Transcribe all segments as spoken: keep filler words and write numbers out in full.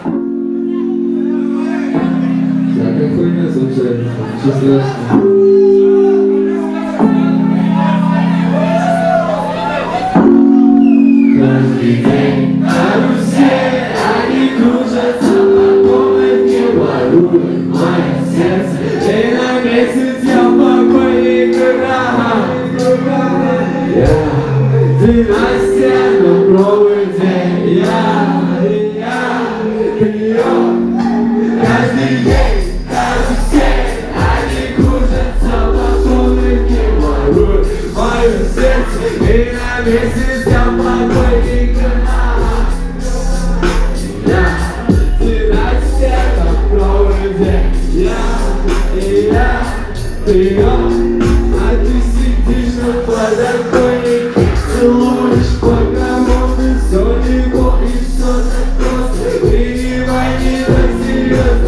Всякая хуйня случается, ничего страшного. Каждый день карусель, они кружатся по комнате, воруют мое сердце. И на месяц я покойник династия, но пробуй день. Я, я, пьем. Каждый день карусель, они кружатся по комнате, воруют мое сердце. И на месяц я покойник. Я, династия, но пробуй день. Я, я, пьем. А ты сидишь на подоконнике, целуешь по граммофону, все легко и все так просто. Принимай не так серьезно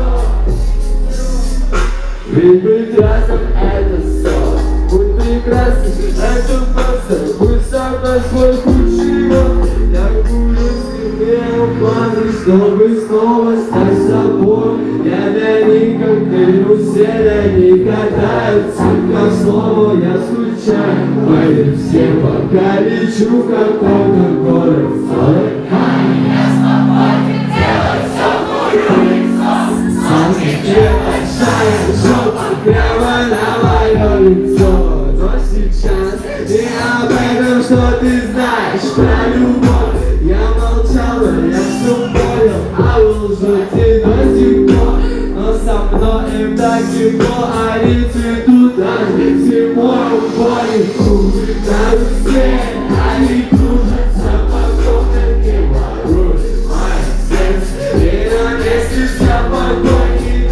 все. Ведь быть разом это все. Будь прекрасен, это просто. Будь сам на свой худший год. Я буду себе планы, чтобы снова стать собой. Я для них как карусель, они катаются как слово. Я скучаю, поверь всем, пока лечу в какой-то город. Я свободен, делай все, бурю лицо. Солнце большая жопа прямо на мое лицо. Но сейчас не об этом, что ты знаешь про любовь. Я молчал, но я все понял, а лжу ты до сих пор. Но со мной им так тепло, они цветут даже зимой в поле. Карусель, они кружатся по комнате, воруют мое сердце. И на месяц я покойник.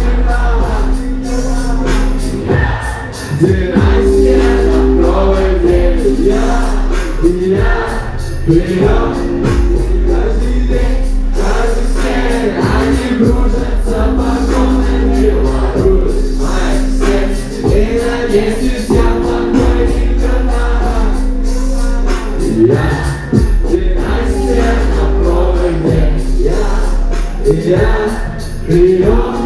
Династия, но пробуй день. Я, я, пьем. Каждый день карусель, они кружатся по комнате, воруют мое сердце. И на месяц я покойник. Я, династия, но пробуй день. Я, я, пьем.